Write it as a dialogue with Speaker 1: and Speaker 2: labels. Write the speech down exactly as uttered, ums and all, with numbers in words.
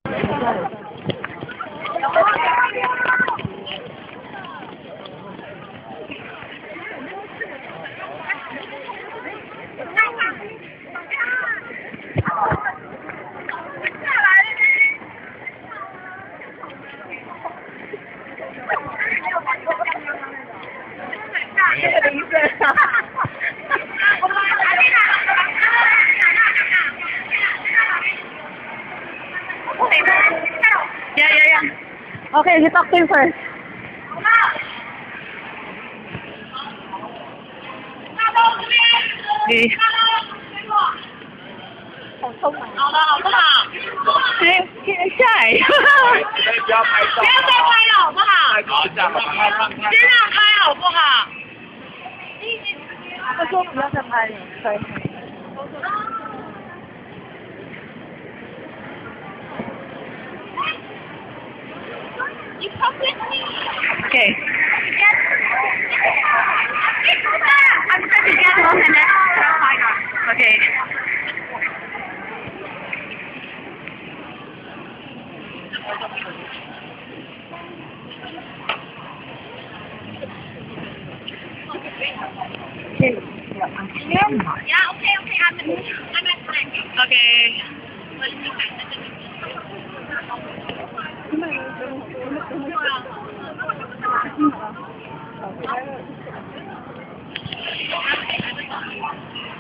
Speaker 1: Yeah, yeah, yeah. Okay, you talk to him first. Okay. 好聪明。好了，好不好？哎，下来。不要拍照。不要再拍了，好不好？好，这样好，先让开，好不好？他说不要再拍了，可以。Okay. I'm trying to get one and then okay. Yeah, okay, okay. I'm I'm okay. Okay.